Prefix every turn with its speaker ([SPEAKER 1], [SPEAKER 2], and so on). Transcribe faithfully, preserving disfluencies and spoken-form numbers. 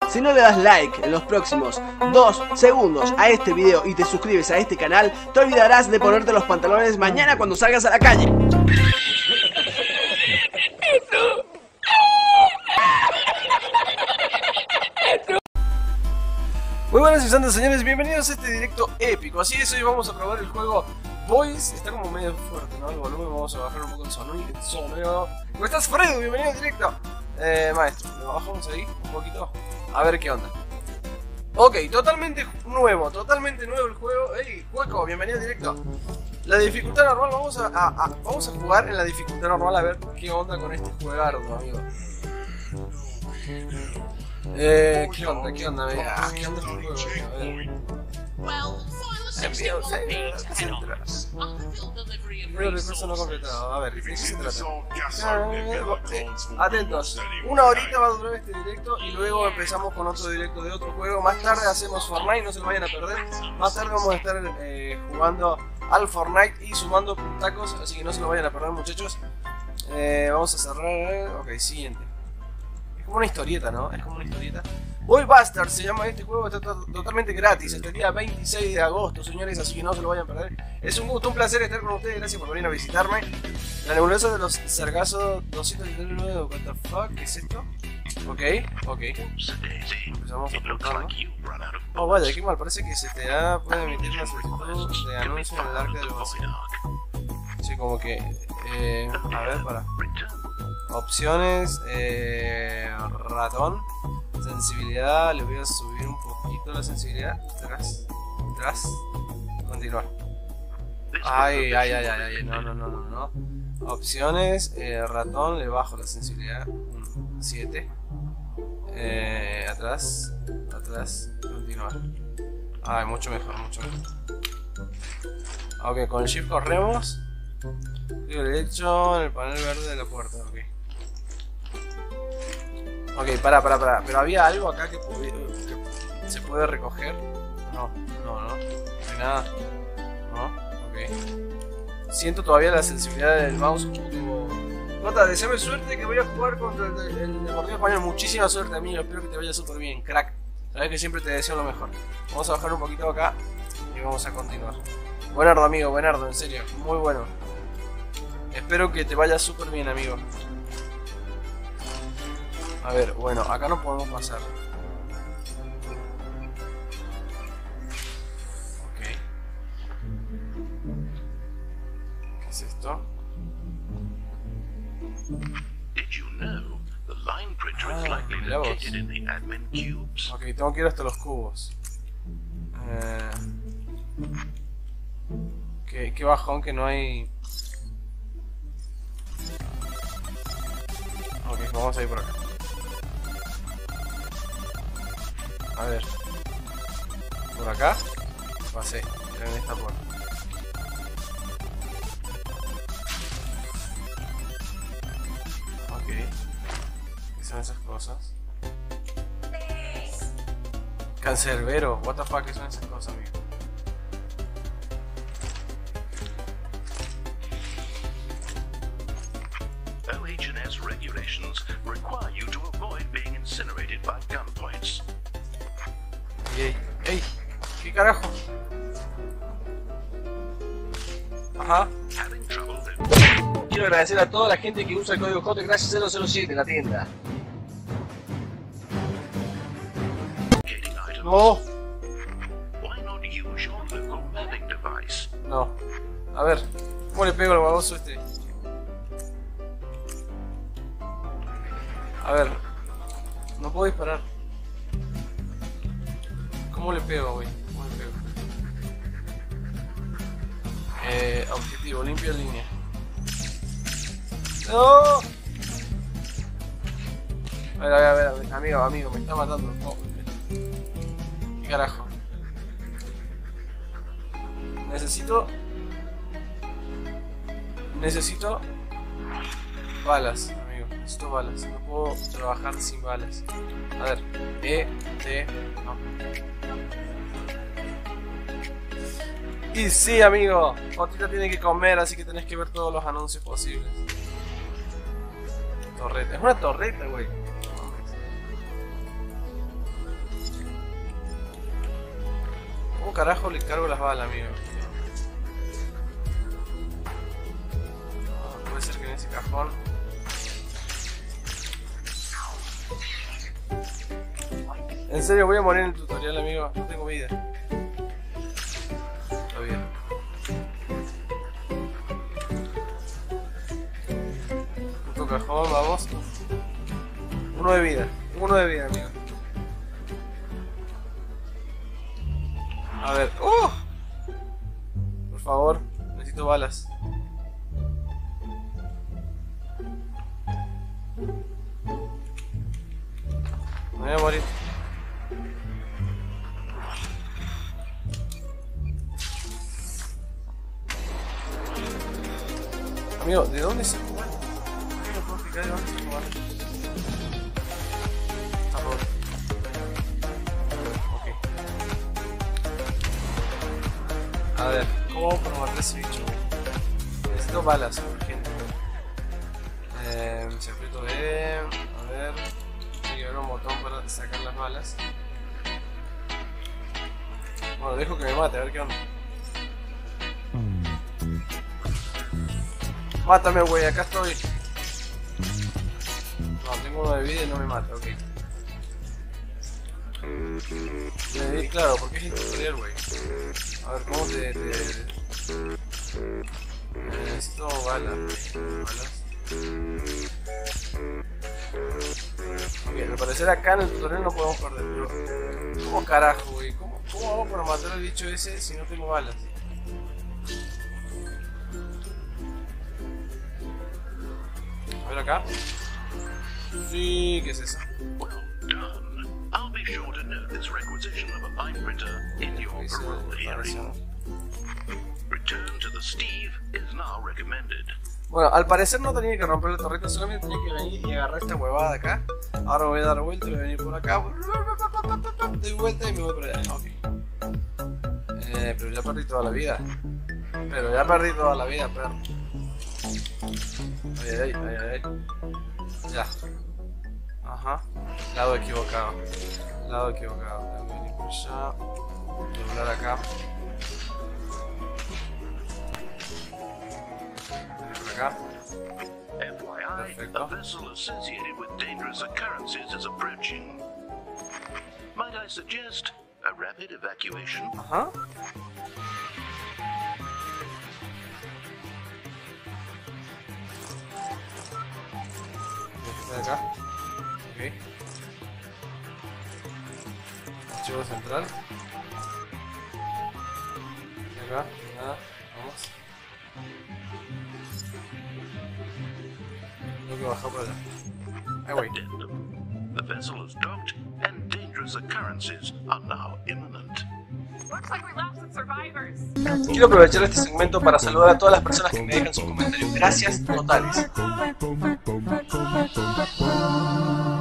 [SPEAKER 1] Si no le das like en los próximos dos segundos a este video y te suscribes a este canal, te olvidarás de ponerte los pantalones mañana cuando salgas a la calle. Muy buenas y santos señores, bienvenidos a este directo épico. Así es, hoy vamos a probar el juego Boys. Está como medio fuerte, ¿no? El volumen, vamos a bajar un poco el sonido. ¿Cómo estás, Fredo? Bienvenido al directo. Eh, maestro, lo bajamos ahí un poquito. A ver qué onda. Ok, totalmente nuevo, totalmente nuevo el juego. Hey, Hueco, bienvenido al directo. La dificultad normal, vamos a, a, a, vamos a jugar en la dificultad normal a ver qué onda con este juegardo, amigo. Eh, ¿qué onda? ¿Qué onda? Ah, ¿qué onda este juego? A ver. Envío seis, etcétera. Envío recurso no completado. A ver, ¿de qué se trata? Eh, atentos. Una horita va a durar este directo y luego empezamos con otro directo de otro juego. Más tarde hacemos Fortnite, no se lo vayan a perder. Más tarde vamos a estar eh, jugando al Fortnite y sumando puntacos, así que no se lo vayan a perder, muchachos. Eh, vamos a cerrar. Ok, siguiente. Es como una historieta, ¿no? Es como una historieta. Boy Busters se llama este juego, está totalmente gratis hasta el día veintiséis de agosto, señores, así que no se lo vayan a perder. Es un gusto, un placer estar con ustedes, gracias por venir a visitarme. La nebulosa de los Sargazo doscientos setenta y nueve, what the fuck, ¿qué es esto? Ok, ok. Empezamos a explotarlo. Oh, vaya, qué mal, parece que se te da, puede emitir una solicitud de anuncio en el arca del vacío. Sí, como que, eh, a ver, para. Opciones, eh, ratón. Sensibilidad, le voy a subir un poquito la sensibilidad. Tras, tras, continuar. Ay, ay, ay, ay, ay, no, no, no, no, no. Opciones, eh, ratón, le bajo la sensibilidad. siete. Eh, atrás, atrás, continuar. Ay, mucho mejor, mucho mejor. Ok, con el shift corremos. Clic derecho en el panel verde de la puerta, ok. Ok, para, para, para. Pero había algo acá que, que se puede recoger. No, no, no. No hay nada. No, ok. Siento todavía la sensibilidad del mouse un poco. Nota, deseame suerte que voy a jugar contra el, el, el Deportivo Español. Muchísima suerte, amigo. Espero que te vaya súper bien, crack. Sabes que siempre te deseo lo mejor. Vamos a bajar un poquito acá y vamos a continuar. Buenardo, amigo, buenardo, en serio. Muy bueno. Espero que te vaya súper bien, amigo. A ver, bueno, acá no podemos pasar. Ok. ¿Qué es esto? Ah, mirá vos. Ok, tengo que ir hasta los cubos. Eh, qué, qué bajón que no hay... Ok, vamos a ir por acá. A ver. Por acá. Pasé. En esta puerta. Ok. ¿Qué son esas cosas? Cancerbero. What the fuck, ¿qué son esas cosas, amigo?
[SPEAKER 2] O H and S regulations require you to avoid being incinerated by gunpoints.
[SPEAKER 1] Ey, ey, ¿qué carajo? Ajá. Quiero agradecer a toda la gente que usa el código J Crash cero cero siete en la tienda. No. No. A ver, ¿cómo le pego al baboso este? A ver, no puedo disparar. ¿Cómo le pego, güey? ¿Cómo le pego? Eh, objetivo, limpia línea. ¡No! A ver, a ver, a ver, a ver, amigo, amigo, me está matando. Oh, ¿qué carajo? Necesito... Necesito... balas, amigo. Necesito balas. No puedo trabajar sin balas. A ver. E, T, no. Y sí, amigo, Otita tiene que comer, así que tenés que ver todos los anuncios posibles. Torreta, es una torreta, güey. carajo le cargo las balas, amigo? No, puede ser que en ese cajón. En serio, voy a morir en el tutorial, amigo. No tengo vida. Está bien. Puto cajón, vamos. Uno de vida. Uno de vida, amigo. A ver. ¡Oh! Por favor, necesito balas. Me voy a morir. Amigo, ¿de dónde se jugó? No puedo explicar de dónde se jugó. Está roto. Ok. A ver, ¿cómo vamos para matar a ese bicho? Necesito balas, urgente. Eh, circuito B. A ver. Tiene que haber un botón para sacar las balas. Bueno, dejo que me mate, a ver qué onda. Mátame, güey, acá estoy. No, tengo uno de vida y no me mata, ok. Eh, claro, porque es el tutorial, güey. A ver, ¿cómo te...? te... Eh, necesito balas. Balas. Ok, al parecer acá en el tutorial no podemos perder, pero... ¿Cómo carajo, güey? ¿Cómo, ¿Cómo hago para matar al bicho ese si no tengo balas? A ver acá. Sí, ¿qué es eso?
[SPEAKER 2] Well done. I'll be sure to note this requisition of a fine printer in your parole hearing. Return to the Steve is now recommended.
[SPEAKER 1] Bueno, al parecer no tenía que romper la torreta, solamente tenía que venir y agarrar esta huevada de acá. Ahora voy a dar vuelta y voy a venir por acá. Doy vuelta y me voy por allá. Ok. Eh, pero ya perdí toda la vida. Pero ya perdí toda la vida, perro. Ay, ay, ay, ay, ay. Ya. Ajá. Lado equivocado. Lado equivocado. Tengo que venir por allá. Doblar acá. Acá.
[SPEAKER 2] F Y I,
[SPEAKER 1] Perfecto.
[SPEAKER 2] a vessel associated with dangerous occurrences is approaching. Might I suggest a rapid evacuation?
[SPEAKER 1] Ajá. De acá. Ok. Archivo central. De acá. Nada. Vamos. Tengo que bajar por allá. Ahí voy.
[SPEAKER 2] Addendum. The vessel is docked and dangerous occurrences are now imminent.
[SPEAKER 3] Looks like we lost some survivors.
[SPEAKER 1] Quiero aprovechar este segmento para saludar a todas las personas que me dejan sus comentarios. Gracias totales.